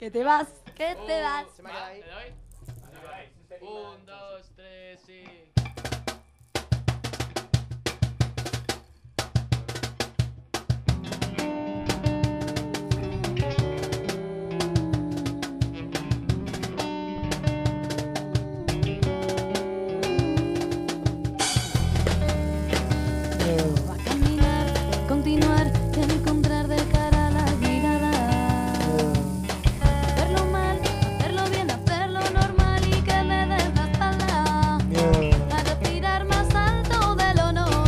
Que te vas, que te vas. Se me ha quedado ahí. ¿Le doy? 1, 2, 3 y... Va a caminar, continuar y encontrar de cara las miradas. Hacerlo mal, hacerlo bien, hacerlo normal y que me des la espalda. A respirar más alto del honor.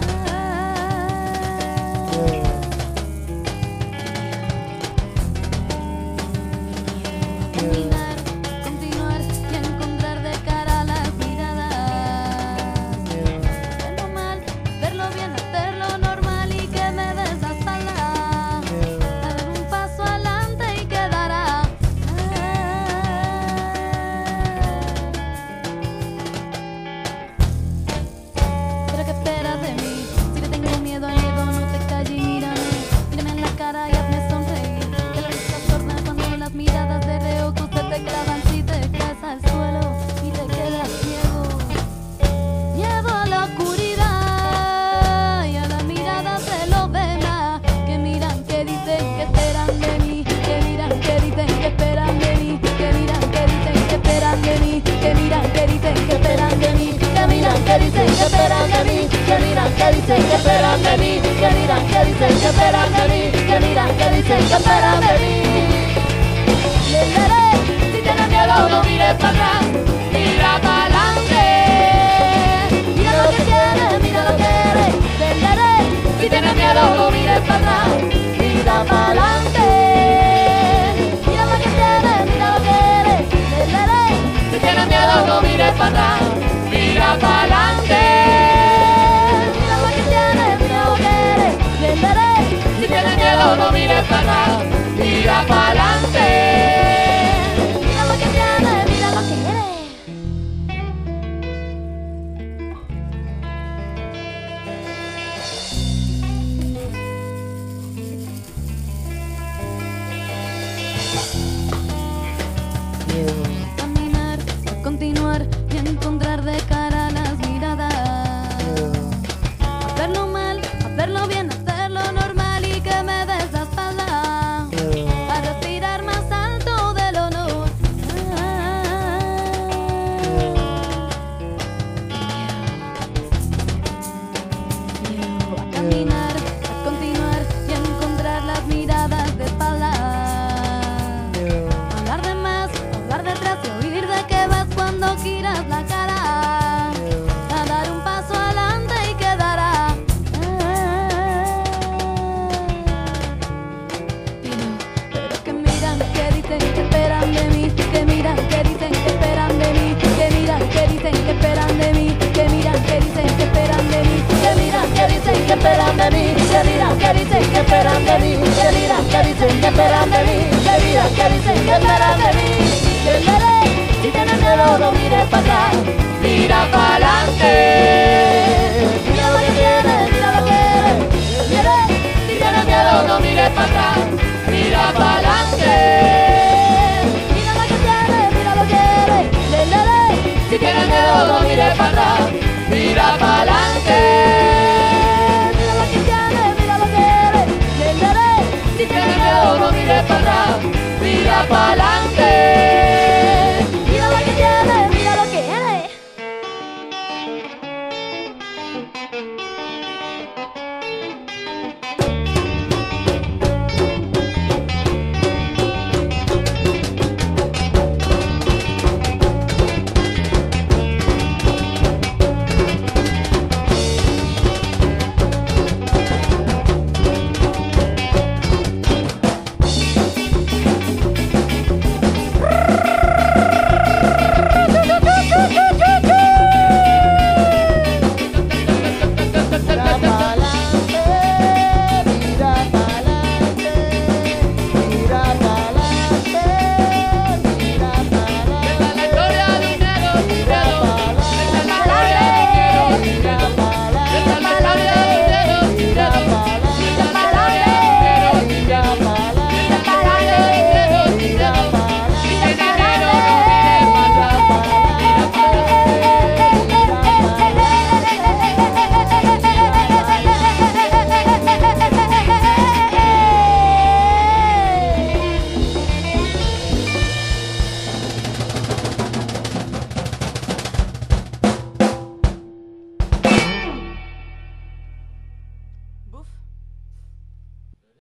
Caminar, continuar y encontrar de cara las miradas. Hacerlo mal, hacerlo bien, hacerlo normal y que me des la espalda. A dar un paso adelante y quedará. Pero qué esperas de mí, si le tengo miedo al miedo no te calles y mírame en la cara y hazme sonreír. Que la luz torna cuando las miradas de reojo se te clavan si te caes al suelo y te quedas ciego. Miedo a la oscuridad y a la mirada de los demás que miran, que dicen, que esperan de mí, que miran, que dicen, que esperan de mí, que miran, que dicen, que esperan de mí, que miran, que dicen, que esperan de mí, que miran, que dicen, que esperan de mí, que miran, que dicen, que esperan de mí, que miran, que dicen, que esperan de mí, que miran, que dicen, que esperan de mí. Le daré, si tienes miedo no mires para atrás, mira para adelante. Mira lo que tienes, mira lo que eres. Venderé, si tienes miedo no mires para atrás, mira para adelante. Mira lo que tienes, mira lo que eres. Venderé, si tienes miedo no mires para atrás, mira para adelante. Mira lo que tienes, mira lo que eres. Venderé, si tienes miedo no mires para atrás, mira para adelante. Mira lo que tienes, mira lo que eres. Caminar, continuar y encontrar de cara las miradas. Hacerlo mal, hacerlo bien, hacerlo normal y que me des la espalda. A respirar más alto del honor. A caminar, a continuar y encontrar las miradas de espalda. Hablar de más, hablar detrás y oír de qué vas cuando giras la cara. A dar un paso adelante y quedará. Pero que miran, que dicen, que esperan de mí, que miran, que dicen, que esperan de mí, que miran, que dicen, que esperan de mí, que miran, que dicen, que esperan de mí, que miran, que dicen, que esperan de mí, que miran, que dicen, que esperan de mí, que miran, que dicen, que esperan de mí, que miran, que dicen, que esperan de mí. Venderé, si tienes miedo no mires para atrás, mira para adelante. Mira lo que tienes, mira lo que eres. Venderé, si tienes miedo no mires para atrás, mira para adelante. Mira lo que tienes, mira lo que eres. Venderé, si tienes miedo no mires para atrás, mira para adelante. Mira lo que tienes, mira lo que eres. Venderé, si tienes miedo no mires para atrás, mira para adelante. Mira lo que tienes, mira lo que eres.